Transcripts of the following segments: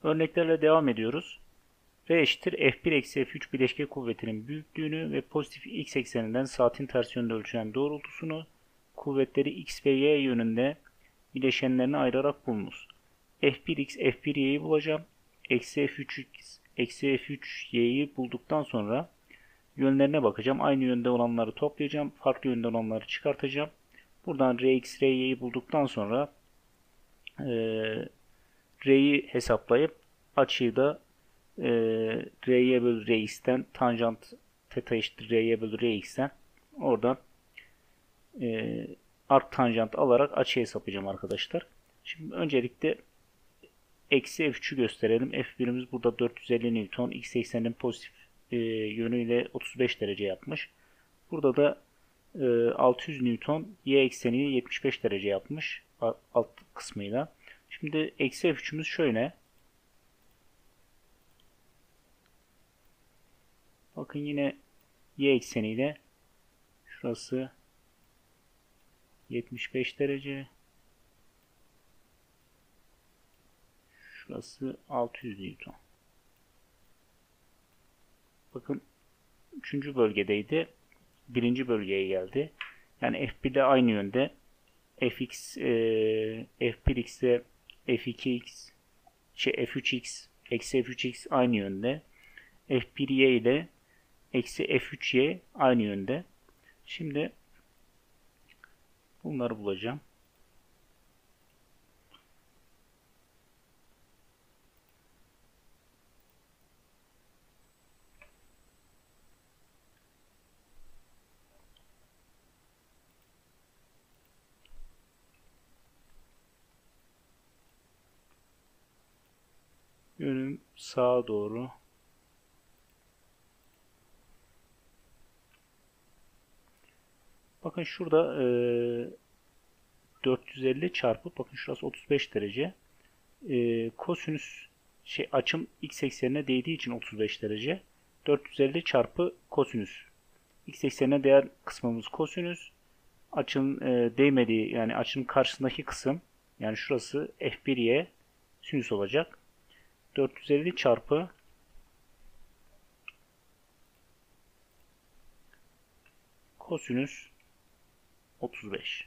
Örneklerle devam ediyoruz. R eşittir F1 eksi F3 bileşke kuvvetinin büyüklüğünü ve pozitif x ekseninden saatin ters yönde ölçülen doğrultusunu kuvvetleri x ve y yönünde bileşenlerini ayırarak bulunuz. F1x, F1y'yi bulacağım. Eksi F3x, eksi F3y'yi bulduktan sonra yönlerine bakacağım. Aynı yönde olanları toplayacağım. Farklı yönde olanları çıkartacağım. Buradan Rx, Ry'yi bulduktan sonra R'yi hesaplayıp açıyı da R'ye bölü Rx'ten tanjant θ eşittir R'ye bölü Rx'ten oradan arc tanjant alarak açı hesaplayacağım arkadaşlar. Şimdi öncelikle eksi F3'ü gösterelim. F1'imiz burada 450 Newton. X ekseninin pozitif yönüyle 35 derece yapmış. Burada da 600 Newton. Y ekseni 75 derece yapmış. Alt kısmıyla. Şimdi eksi F3'ümüz şöyle. Bakın yine y ekseniyle şurası 75 derece. Şurası 600 Newton. Bakın 3. bölgedeydi. 1. bölgeye geldi. Yani F1 ile aynı yönde. Fx, F1x ile F2x, F3x, eksi F3x aynı yönde. F1y ile eksi F3y aynı yönde. Şimdi bunları bulacağım. Yönüm sağa doğru. Bakın şurada 450 çarpı, bakın şurası 35 derece. Kosinüs açım x eksenine değdiği için 35 derece. 450 çarpı kosinüs. X eksenine değen kısmımız kosinüs. Açının değmediği, yani açının karşısındaki kısım, yani şurası F1y sinüs olacak. 450 çarpı kosinüs 35.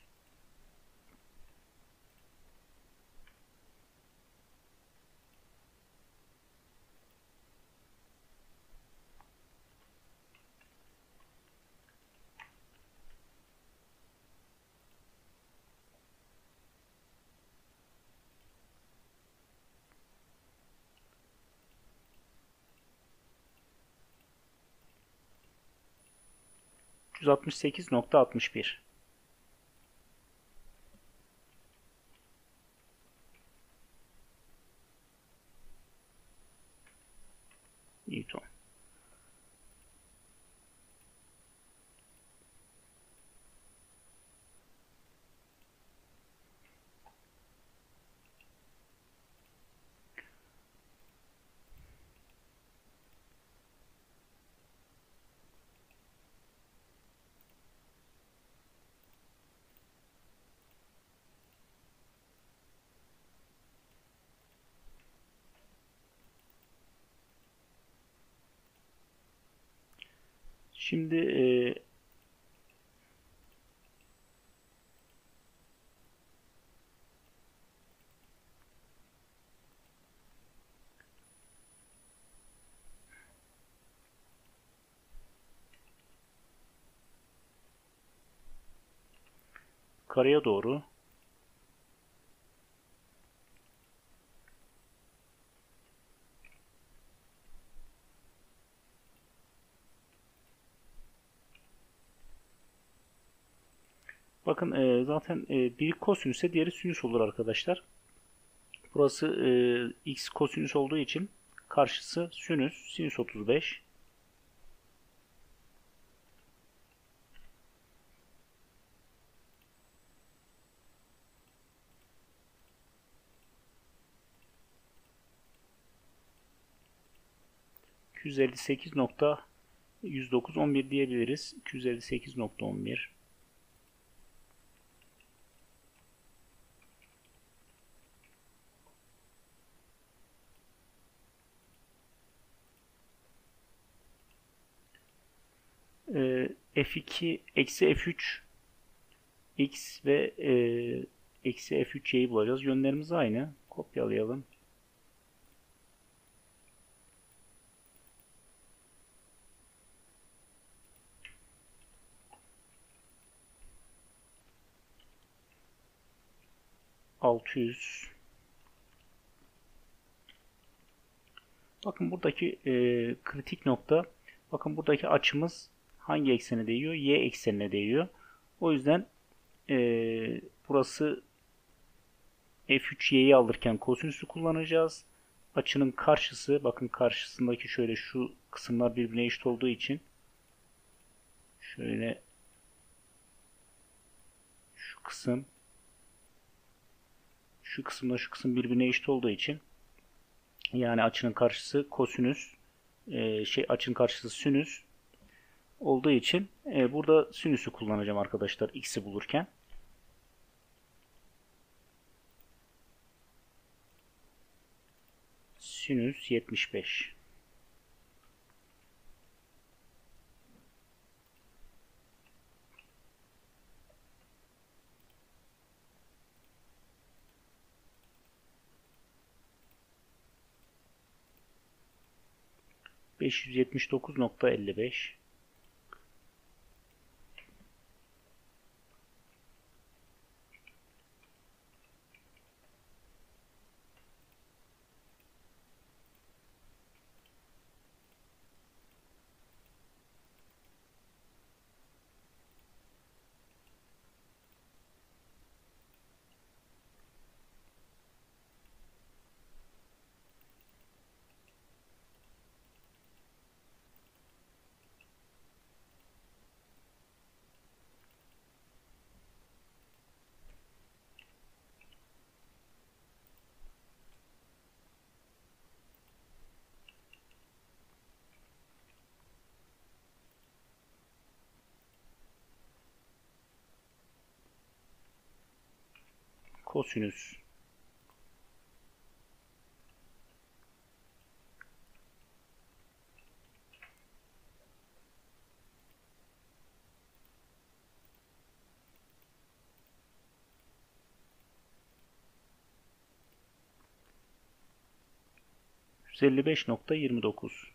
%68.61 Newton. Şimdi yukarıya doğru bakın zaten biri kosinüsse diğeri sinüs olur arkadaşlar. Burası x kosinüs olduğu için karşısı sinüs. Sinüs 35. %158.109.11 diyebiliriz. 258.11. F2 eksi F3 X ve eksi F3 Y'yi bulacağız. Yönlerimiz aynı. Kopyalayalım. Bakın buradaki kritik nokta, bakın buradaki açımız hangi eksene değiyor? Y eksenine değiyor. O yüzden burası F3Y'yi alırken kosinüsü kullanacağız. Açının karşısı, bakın karşısındaki şöyle şu kısımlar birbirine eşit olduğu için şöyle şu kısım şu kısımla şu kısım birbirine eşit olduğu için, yani açının karşısı kosinüs, açının karşısı sinüs olduğu için burada sinüsü kullanacağım arkadaşlar x'i bulurken. Sinüs 75. ...579,55. Kosinüs 155,29.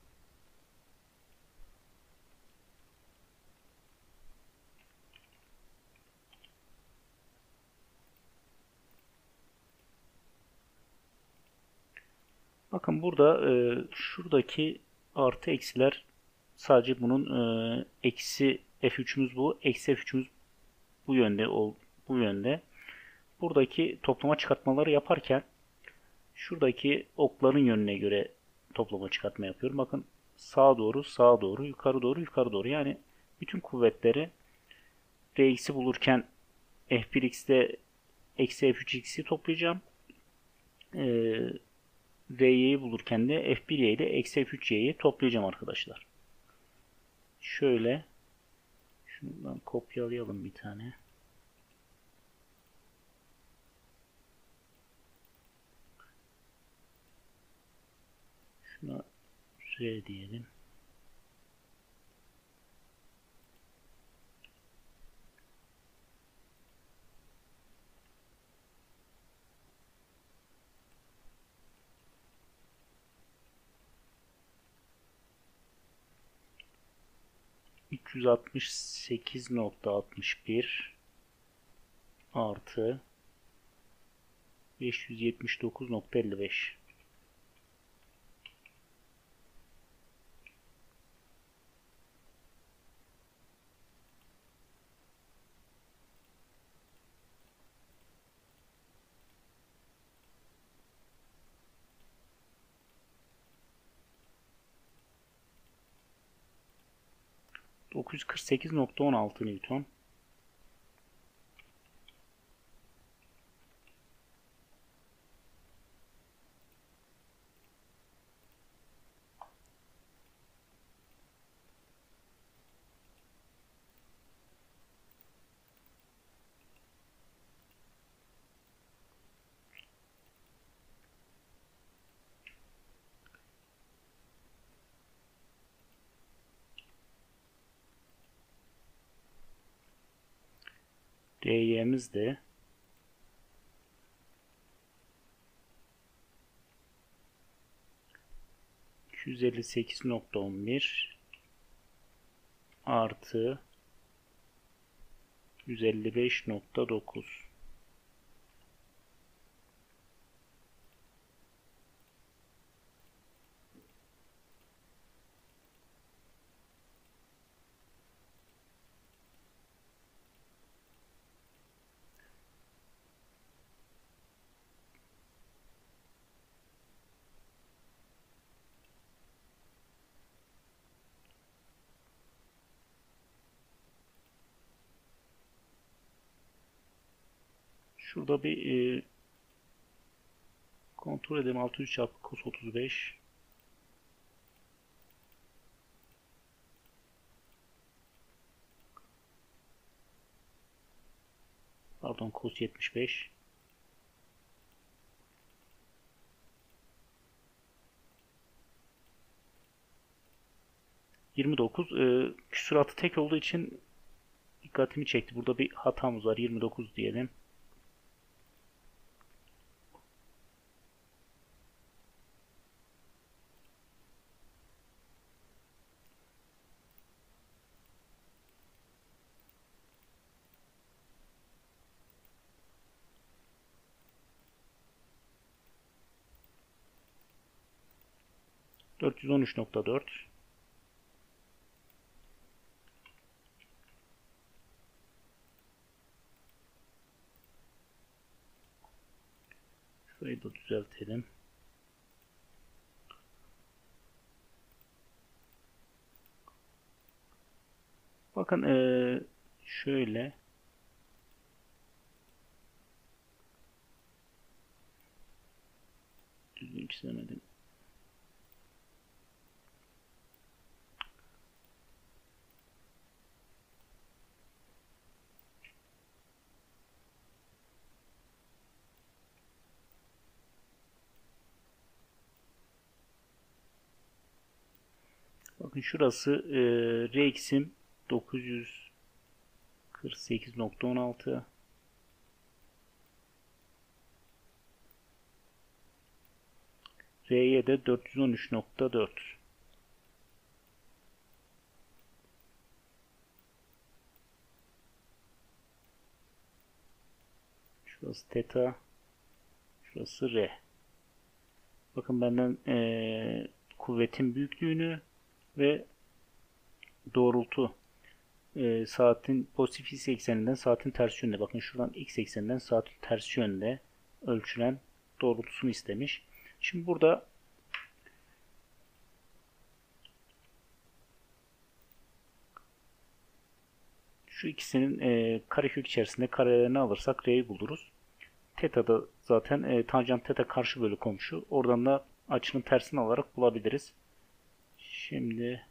Bakın burada şuradaki artı eksiler sadece bunun eksi F3'ümüz bu. Eksi F3'ümüz bu yönde. Bu yönde. Buradaki toplama çıkartmaları yaparken şuradaki okların yönüne göre toplama çıkartma yapıyorum. Bakın sağa doğru, sağa doğru, yukarı doğru, yukarı doğru. Yani bütün kuvvetleri Rx'i bulurken F1x'te eksi F3x'i toplayacağım. Ry'yi bulurken de F1y ile eksi F3y'yi toplayacağım arkadaşlar. Şöyle şundan kopyalayalım bir tane. Şuna R diyelim. ...368,61 artı 579,55. ...948,16 Newton. RY'miz de 258.11 artı 155.9. Şurada bir kontrol edelim. 600 çarpı cos 35. Pardon, cos 75. Küsuratı tek olduğu için dikkatimi çekti. Burada bir hatamız var. 29 diyelim. ...413.4... Şurayı da düzeltelim. Bakın şöyle... Düzgün çizemedim. Bakın şurası Rx'im 948.16, R'ye de 413.4. Şurası teta, şurası R. Bakın benden kuvvetin büyüklüğünü ve doğrultu saatin pozitif x ekseninden saatin ters yönde. Bakın şuradan x ekseninden saatin ters yönde ölçülen doğrultusunu istemiş. Şimdi burada şu ikisinin karekök içerisinde karelerini alırsak R'yi buluruz. Theta da zaten tanjant theta karşı bölü komşu. Oradan da açının tersini alarak bulabiliriz. Şimdi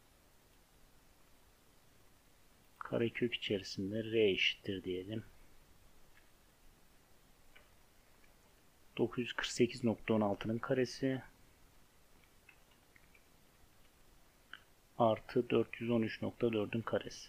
karekök içerisinde R eşittir diyelim. 948.16'nın karesi artı 413.4'ün karesi.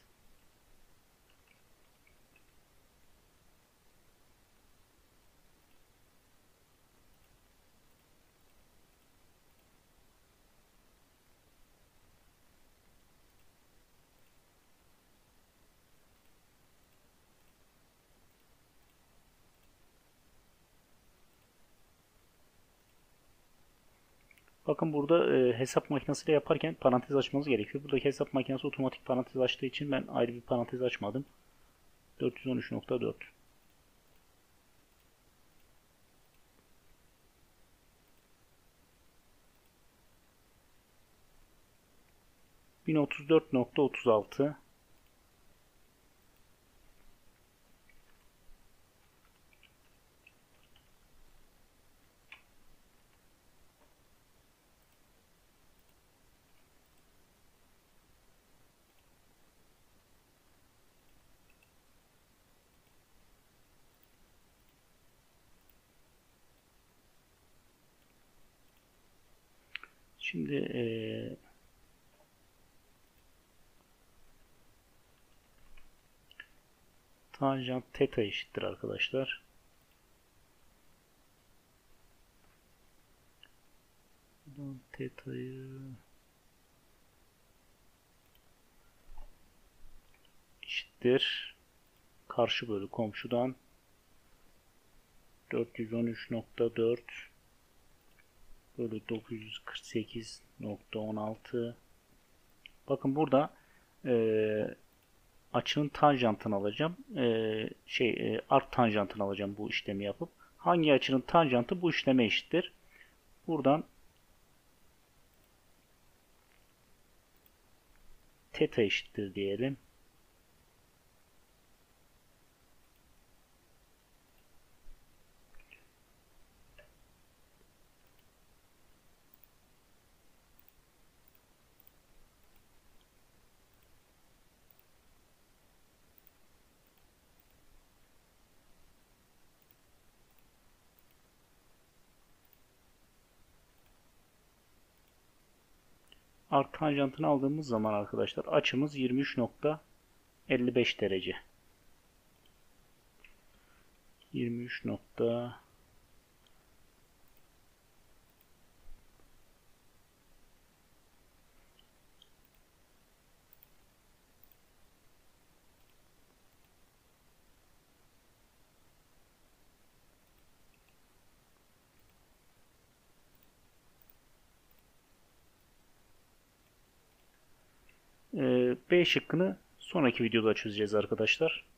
Bakın burada hesap makinesiyle yaparken parantez açmanız gerekiyor. Buradaki hesap makinesi otomatik parantez açtığı için ben ayrı bir parantez açmadım. 413.4. ...1034.36. Şimdi Tanjant teta eşittir arkadaşlar. Buradan teta'yı eşittir. Karşı bölü komşudan 413.4 bölü 948.16. Bakın burada açının tanjantını alacağım. Art tanjantını alacağım bu işlemi yapıp. Hangi açının tanjantı bu işleme eşittir? Buradan teta eşittir diyelim. Art tanjantını aldığımız zaman arkadaşlar açımız 23.55 derece. 23. B şıkkını sonraki videoda çözeceğiz arkadaşlar.